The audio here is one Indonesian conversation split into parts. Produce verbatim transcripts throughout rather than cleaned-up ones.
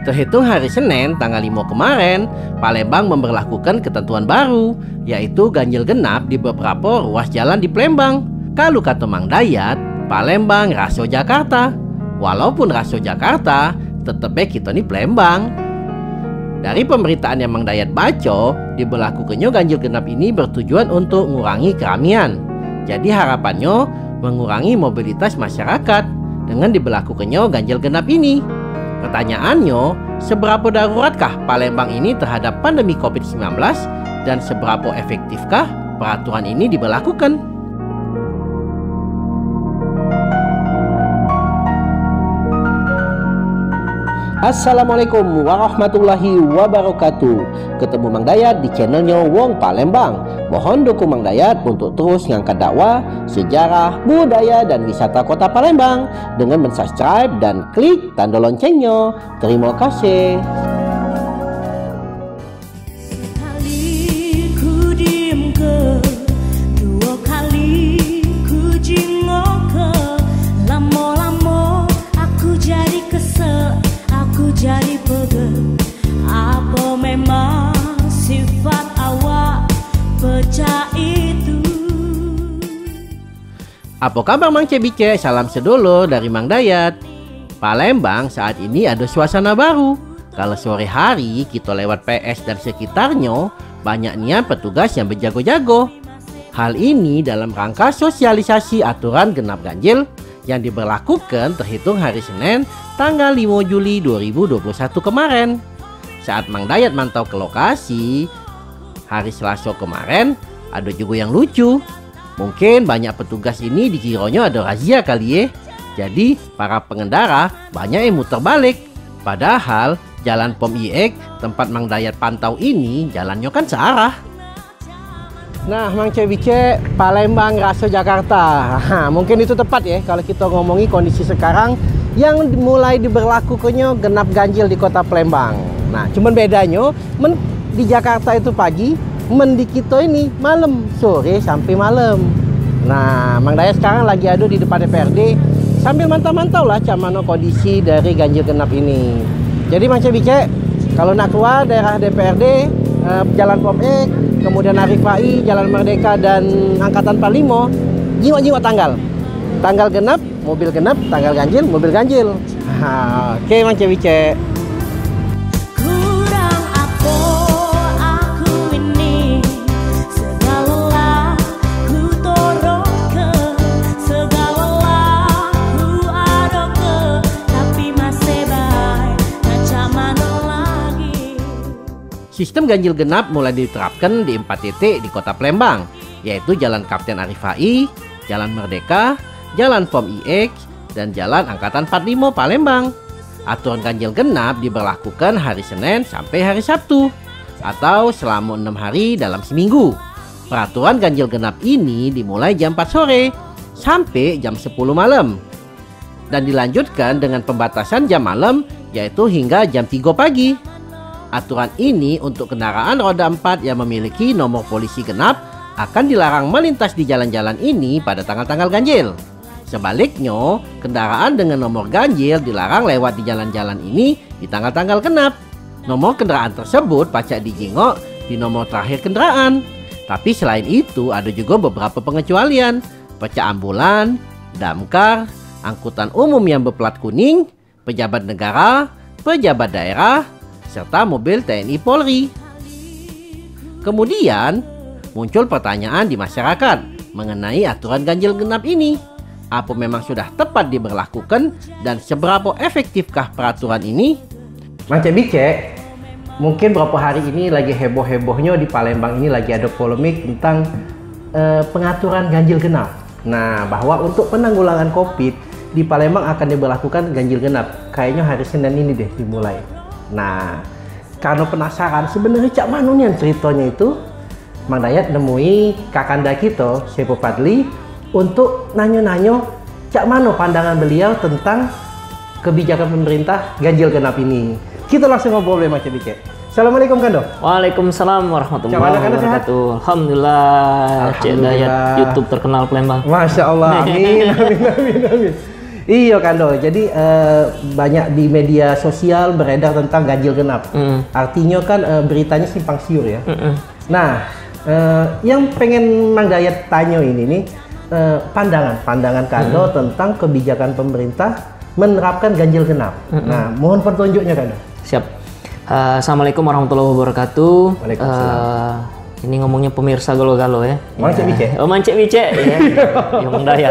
Terhitung hari Senin tanggal lima kemarin, Palembang memberlakukan ketentuan baru, yaitu ganjil genap di beberapa ruas jalan di Palembang. Kalau kata Mang Dayat, Palembang raso Jakarta. Walaupun raso Jakarta, tetep kita nih Palembang. Dari pemberitaan yang Mang Dayat baca, diberlakukannya ganjil genap ini bertujuan untuk mengurangi keramaian. Jadi harapannya mengurangi mobilitas masyarakat dengan diberlakukannya ganjil genap ini. Pertanyaannya, seberapa daruratkah Palembang ini terhadap pandemi covid sembilan belas dan seberapa efektifkah peraturan ini diberlakukan? Assalamualaikum warahmatullahi wabarakatuh. Ketemu Mang Dayat di channelnya Wong Palembang. Mohon dukung Mang Dayat untuk terus ngangkat dakwah, sejarah, budaya, dan wisata kota Palembang dengan mensubscribe dan klik tanda loncengnya. Terima kasih. Jadi pegel, apa memang sifat awak pecah itu? Apa kabar Mang Cebice? Salam sedulur dari Mang Dayat. Palembang saat ini ada suasana baru. Kalau sore hari kita lewat P S dan sekitarnya, banyaknya petugas yang berjago-jago. Hal ini dalam rangka sosialisasi aturan genap ganjil yang diberlakukan terhitung hari Senin tanggal lima Juli dua ribu dua puluh satu kemarin. Saat Mang Dayat mantau ke lokasi hari Selasa kemarin, ada juga yang lucu. Mungkin banyak petugas ini dikiranya ada razia kali ya. Jadi para pengendara banyak yang muter balik. Padahal jalan Pom I E K tempat Mang Dayat pantau ini jalannya kan searah. Nah, Mang Cebice, Palembang raso Jakarta. Nah, mungkin itu tepat ya kalau kita ngomongi kondisi sekarang yang mulai diberlakukannya genap ganjil di kota Palembang. Nah, cuman bedanya men, di Jakarta itu pagi, men di kita ini malam, sore sampai malam. Nah, Mang Dayat sekarang lagi ada di depan D P R D sambil mantau-mantau lah camano kondisi dari ganjil genap ini. Jadi Mang Cebice, kalau nak keluar daerah D P R D, eh, Jalan Pom I E K, kemudian Arifai, Jalan Merdeka, dan Angkatan empat puluh lima, jiwa-jiwa tanggal. Tanggal genap, mobil genap, tanggal ganjil, mobil ganjil. Ha, oke Mang Cebice. Kurang apa aku ini, segala ku toroke, segala ku adoke, tapi masih baik macam mana lagi. Sistem ganjil genap mulai diterapkan di empat titik di kota Palembang, yaitu Jalan Kapten Arifai, Jalan Merdeka, Jalan Pom I E K, dan Jalan Angkatan empat puluh lima Palembang. Aturan ganjil genap diberlakukan hari Senin sampai hari Sabtu, atau selama enam hari dalam seminggu. Peraturan ganjil genap ini dimulai jam empat sore sampai jam sepuluh malam, dan dilanjutkan dengan pembatasan jam malam, yaitu hingga jam tiga pagi. Aturan ini untuk kendaraan roda empat yang memiliki nomor polisi genap akan dilarang melintas di jalan-jalan ini pada tanggal-tanggal ganjil. Sebaliknya, kendaraan dengan nomor ganjil dilarang lewat di jalan-jalan ini di tanggal-tanggal genap. Nomor kendaraan tersebut pacak dijingok di nomor terakhir kendaraan. Tapi selain itu ada juga beberapa pengecualian. Pecah ambulan, damkar, angkutan umum yang berplat kuning, pejabat negara, pejabat daerah, serta mobil T N I Polri. Kemudian muncul pertanyaan di masyarakat mengenai aturan ganjil genap ini. Apa memang sudah tepat diberlakukan dan seberapa efektifkah peraturan ini? Mang Cebice, mungkin beberapa hari ini lagi heboh-hebohnya di Palembang ini lagi ada polemik tentang eh, pengaturan ganjil genap. Nah, bahwa untuk penanggulangan Covid di Palembang akan diberlakukan ganjil genap. Kayaknya hari Senin ini deh dimulai. Nah, karena penasaran sebenarnya cak mana nih ceritanya itu, Mang Dayat nemui kakanda kita, Sepo Padli, untuk nanya-nanya cak mana pandangan beliau tentang kebijakan pemerintah ganjil genap ini. Kita langsung ngobrol dengan Mang Cebice. Assalamualaikum Kando. Waalaikumsalam warahmatullahi wabarakatuh. Alhamdulillah, Cek Dayat YouTube terkenal Palembang. Masya Allah, amin, amin, amin, amin. Iya Kando, jadi eh, banyak di media sosial beredar tentang ganjil genap. Mm. Artinya kan eh, beritanya simpang siur ya. Mm-mm. Nah, eh, yang pengen Mang Dayat tanya ini nih, eh, pandangan, pandangan Kando Mm. tentang kebijakan pemerintah menerapkan ganjil genap. Mm-mm. Nah, mohon petunjuknya Kando. Siap. Uh, Assalamualaikum warahmatullahi wabarakatuh. Waalaikumsalam. Uh, ini ngomongnya pemirsa galo-galo ya. Mancek Ya. Bice. Oh, Mancek Bice ya. Yang Mang Dayat.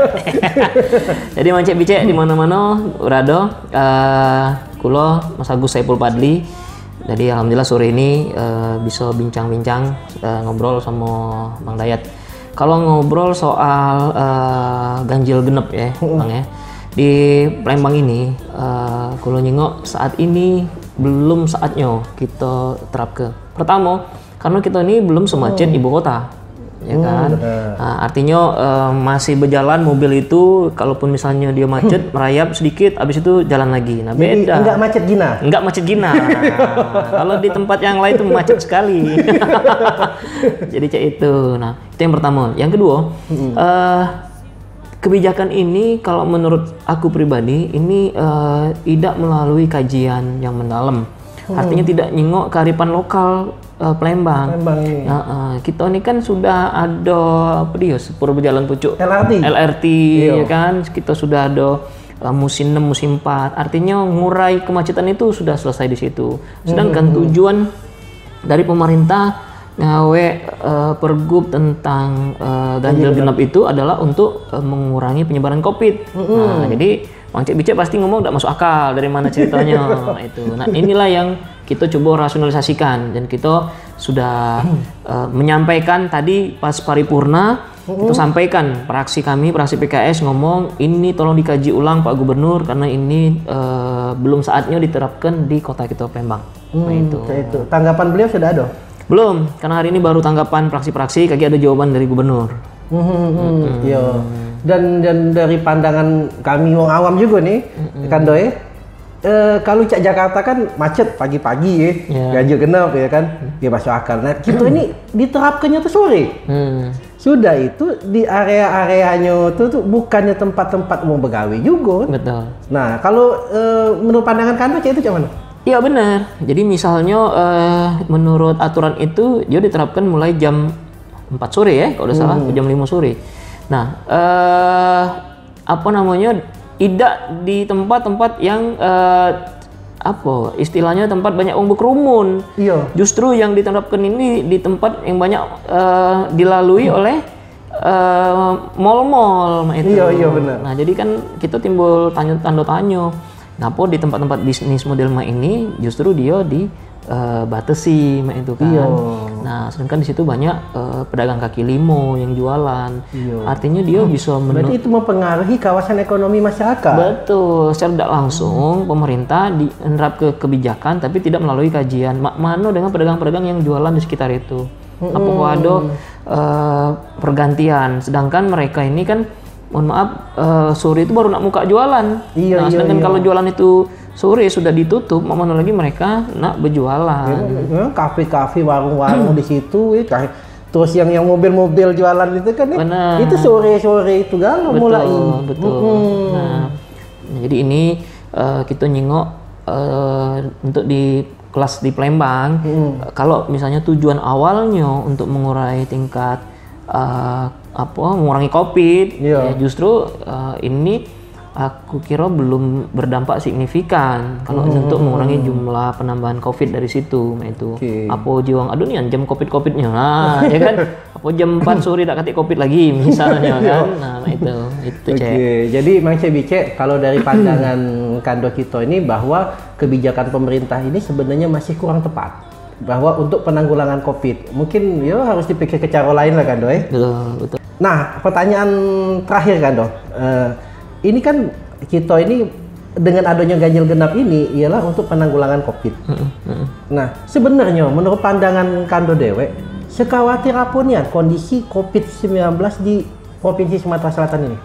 Jadi Mancek Bice di mana-mana urado uh, kulo Mas Agus Saipul Padli. Jadi alhamdulillah sore ini uh, bisa bincang-bincang uh, ngobrol sama Mang Dayat. Kalau ngobrol soal uh, ganjil genep ya, Bang ya. Di Palembang ini, uh, kalau nyengok saat ini belum saatnya kita terapkan. Pertama, karena kita ini belum semacet ibu kota, ya kan? Nah, artinya uh, masih berjalan mobil itu, kalaupun misalnya dia macet, merayap sedikit, habis itu jalan lagi. Nah, Jadi beda. enggak macet gina. Enggak macet gina. Nah, kalau di tempat yang lain itu macet sekali. Jadi cek itu. Nah, itu yang pertama. Yang kedua, uh, kebijakan ini kalau menurut aku pribadi ini uh, tidak melalui kajian yang mendalam. Artinya tidak nyengok kearifan lokal uh, Palembang. Palembang ini. Nah, uh, kita ini kan sudah ada apa dia sepur berjalan pucuk L R T. L R T Iya. ya kan. Kita sudah ada uh, musim enam, musim empat. Artinya ngurai kemacetan itu sudah selesai di situ. Sedangkan tujuan dari pemerintah ngawe uh, pergub tentang uh, ganjil genap itu adalah untuk uh, mengurangi penyebaran COVID. Nah, jadi Mang Cek Bice pasti ngomong tidak masuk akal dari mana ceritanya itu. Nah, inilah yang kita coba rasionalisasikan dan kita sudah uh, menyampaikan tadi pas paripurna kita sampaikan praksi kami, praksi P K S ngomong ini tolong dikaji ulang Pak Gubernur karena ini uh, belum saatnya diterapkan di kota kita Palembang. Nah, Hmm, itu. kayak itu. Tanggapan beliau sudah ada? Belum, karena hari ini baru tanggapan praksi-praksi, kaki ada jawaban dari gubernur. Hmm, hmm, hmm. Iya. Dan dan dari pandangan kami wong awam juga nih, kan Doy. Eh, kalau cak Jakarta kan macet pagi-pagi ya, Yeah. ganjil genap ya kan, dia masuk akal. Nah kita ini diterapkannya tuh sore. Hmm. Sudah itu di area-areanya tuh, tuh bukannya tempat-tempat mau begawe juga. Betul. Nah kalau eh, menurut pandangan Kando cak itu cak mana? Iya benar. Jadi misalnya eh, menurut aturan itu dia diterapkan mulai jam empat sore ya, kalau tidak salah, jam lima sore. Nah, eh, apa namanya? Tidak di tempat-tempat yang eh, apa istilahnya tempat banyak orang berkerumun. Iya. Justru yang diterapkan ini di tempat yang banyak eh, dilalui oleh eh, mall-mall itu. Iya, iya, benar. Nah, jadi kan kita timbul tanya tanda tanya. Ngapa di tempat-tempat bisnis model mak ini justru dia dibatasi mak itu kan. Iya. Nah, sedangkan di situ banyak eh, pedagang kaki limo yang jualan. Iya. Artinya dia bisa men- Berarti itu mempengaruhi kawasan ekonomi masyarakat. Betul, secara tidak langsung pemerintah menerap ke kebijakan tapi tidak melalui kajian mak mano dengan pedagang-pedagang yang jualan di sekitar itu. Apakah ada eh, pergantian, sedangkan mereka ini kan mohon maaf eh, sore itu baru nak muka jualan. Iya, Nah, iya, sedangkan iya. kalau jualan itu sore sudah ditutup, mau mana lagi mereka nak berjualan. Ya, kafe-kafe, warung-warung di situ, ya. Kayak- terus yang yang mobil-mobil jualan itu kan, ya, Benar. itu sore-sore itu galau Betul, mulai. betul. Mm-mm. Nah, jadi ini eh, kita nyingok eh, untuk di kelas di Palembang. eh, Kalau misalnya tujuan awalnya untuk mengurai tingkat eh, apa mengurangi COVID, Iya. ya justru eh, ini aku kira belum berdampak signifikan kalau untuk mengurangi jumlah penambahan COVID dari situ. Nah, itu Oke. apa jiwang aduh nih jam COVID COVIDnya, nah ya kan apa jam empat sore tak katik COVID lagi misalnya kan. Nah, itu itu Oke, cek. jadi Mang Cek Bice, kalau dari pandangan Kando Kito ini bahwa kebijakan pemerintah ini sebenarnya masih kurang tepat. Bahwa untuk penanggulangan COVID, mungkin ya harus dipikir ke cara lain lah Kando ya. Betul, betul. Nah, pertanyaan terakhir Kando, eh, ini kan kita ini dengan adanya ganjil genap ini ialah untuk penanggulangan COVID. Nah, sebenarnya menurut pandangan Kando Dewe, sekhawatir apa nih kondisi COVID sembilan belas di Provinsi Sumatera Selatan ini?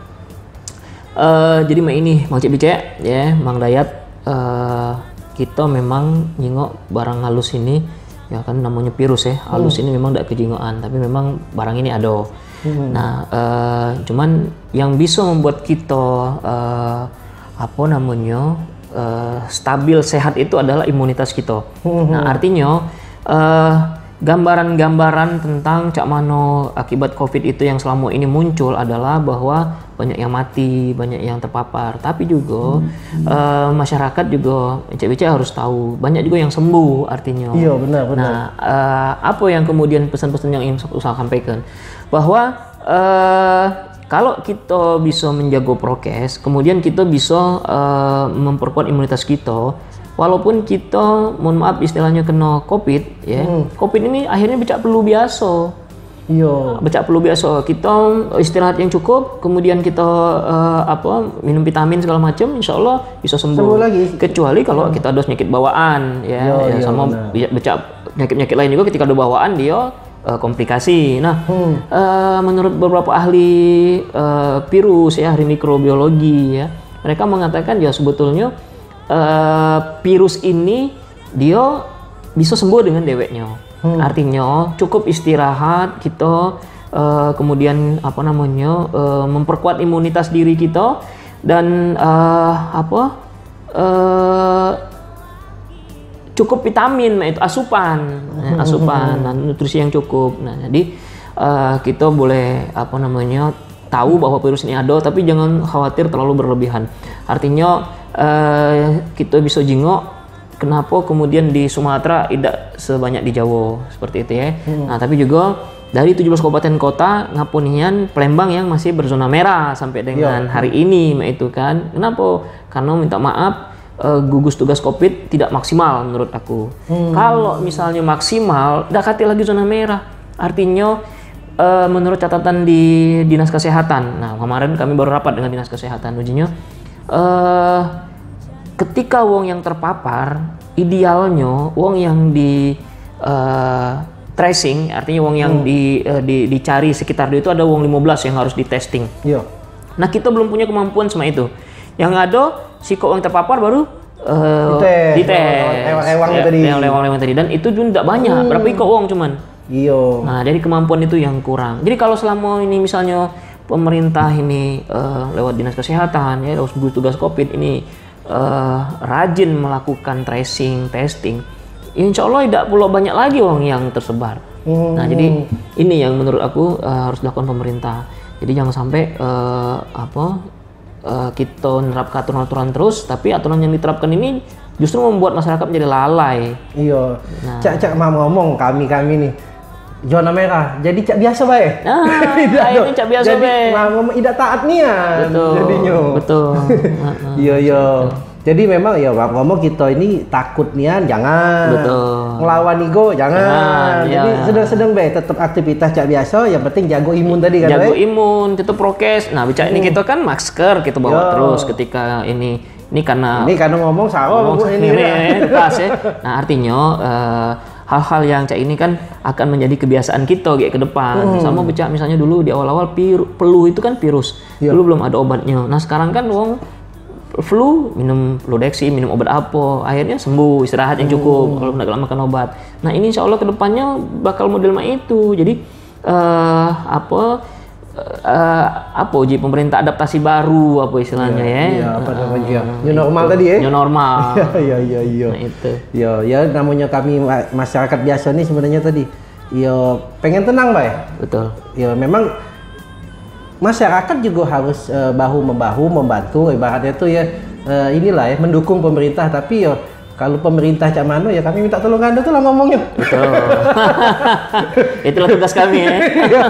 Eh, jadi mak ini Mang Cik Bice ya, Mang Dayat, eh, kita memang nyingok barang halus ini ya kan namanya virus ya. Halus ini memang tidak kejingoan, tapi memang barang ini ada. Nah, eh, cuman yang bisa membuat kita eh, apa namanya uh, stabil sehat itu adalah imunitas kita. Nah artinya uh, gambaran-gambaran tentang cak mano akibat COVID itu yang selama ini muncul adalah bahwa banyak yang mati, banyak yang terpapar. Tapi juga hmm. uh, masyarakat juga cek-cek harus tahu banyak juga yang sembuh artinya. Iya benar benar. Nah uh, apa yang kemudian pesan-pesan yang ingin saya sampaikan bahwa uh, kalau kita bisa menjaga prokes, kemudian kita bisa uh, memperkuat imunitas kita. Walaupun kita, mohon maaf istilahnya kena COVID, ya, hmm. COVID ini akhirnya becak perlu biasa. Iya. Becak perlu biasa. Kita istirahat yang cukup, kemudian kita uh, apa minum vitamin segala macam, insya Allah bisa sembuh. Sembuh lagi. Kecuali kalau hmm. kita ada penyakit bawaan, ya, yo, ya yo, sama benar. becak penyakit-penyakit lain juga ketika ada bawaan dia uh, komplikasi. Nah, hmm. uh, menurut beberapa ahli uh, virus, ya, ahli mikrobiologi, ya, mereka mengatakan ya sebetulnya Uh, virus ini dia bisa sembuh dengan deweknya. Hmm. Artinya cukup istirahat kita, uh, kemudian apa namanya uh, memperkuat imunitas diri kita dan uh, apa uh, cukup vitamin, itu asupan, hmm. asupan, nah, nutrisi yang cukup. Nah jadi uh, kita boleh apa namanya tahu bahwa virus ini ada, tapi jangan khawatir terlalu berlebihan. Artinya Uh, kita bisa jingok kenapa kemudian di Sumatera tidak sebanyak di Jawa seperti itu ya. Hmm. Nah tapi juga dari tujuh belas kabupaten kota ngapunian Palembang yang masih berzona merah sampai dengan ya. hari ini itu kan. Kenapa? Karena minta maaf uh, gugus tugas COVID tidak maksimal menurut aku. Hmm. Kalau misalnya maksimal, dekati lagi zona merah. Artinya uh, menurut catatan di Dinas Kesehatan. Nah kemarin kami baru rapat dengan Dinas Kesehatan ujinya. Uh, ketika wong yang terpapar, idealnya wong yang di uh, tracing, artinya wong yang hmm. di, uh, di dicari sekitar dia itu ada wong lima belas yang harus di testing. Iya. Nah kita belum punya kemampuan sama itu. Yang ada si kok yang terpapar baru uh, dites. Ewang-ewang ya, tadi. Ewang-ewang tadi dan itu juga tidak banyak. Hmm. Berapa ikut wong cuman. Iya. Nah jadi kemampuan itu yang kurang. Jadi kalau selama ini misalnya pemerintah ini uh, lewat Dinas Kesehatan ya lewat gugus tugas COVID ini uh, rajin melakukan tracing, testing, insya Allah tidak pula banyak lagi orang yang tersebar. Hmm. Nah jadi ini yang menurut aku uh, harus dilakukan pemerintah. Jadi jangan sampai uh, apa uh, kita menerapkan aturan-aturan terus, tapi aturan yang diterapkan ini justru membuat masyarakat menjadi lalai. Iya. Nah. Cak cak mau ngomong kami kami nih. Zona merah, jadi cak biasa baik. Ah, ini cak biasa baik. Jadi tidak taat nian. Betul. Jadinya. Betul. Iya iya. Jadi memang ya ngomong kita ini takut nian, jangan. Betul. Ngelawan ego, jangan. jangan jadi ya. sedang-sedang baik, tetap aktivitas cak biasa. Yang penting jago imun tadi kan. Jago baik? Imun, kita prokes. Nah bicara hmm. ini kita kan masker kita bawa yo. terus ketika ini. Ini karena. Ini karena ngomong sawah. Ngomong ini, ini, ini pas ya. Nah artinya. Uh, hal-hal yang cak ini kan akan menjadi kebiasaan kita kayak ke depan. Hmm. Sama becak misalnya dulu di awal-awal flu itu kan virus. Ya. Dulu belum ada obatnya. Nah, sekarang kan wong flu minum Fludeksi, minum obat apa, akhirnya sembuh, istirahat yang cukup hmm. kalau nggak makan obat. Nah, ini insya Allah ke depannya bakal model itu. Jadi uh, apa uh, apa uji pemerintah adaptasi baru apa istilahnya ya? Iya, apa namanya? Uh, new normal itu. Tadi ya? New normal. Iya iya iya. Nah itu. Ya ya namanya kami masyarakat biasa nih sebenarnya tadi. Ya pengen tenang, Bay. Betul. Ya memang masyarakat juga harus uh, bahu membahu membantu ibaratnya itu ya uh, inilah ya mendukung pemerintah tapi ya kalau pemerintah cak mano ya kami minta tolong Anda tuh lah ngomongnya. Betul. Itulah tugas kami ya.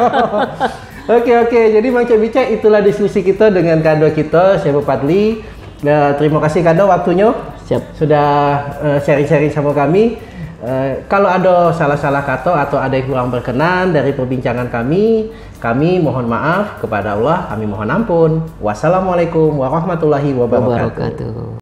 Oke oke, jadi Mang Cek Bicek itulah diskusi kita dengan Kado kita, Syekh Fadli. Nah, terima kasih Kado waktunya. Siap. Sudah uh, sharing-sharing sama kami. Uh, kalau ada salah-salah kata atau ada yang kurang berkenan dari perbincangan kami, kami mohon maaf kepada Allah, kami mohon ampun. Wassalamualaikum warahmatullahi wabarakatuh. wabarakatuh.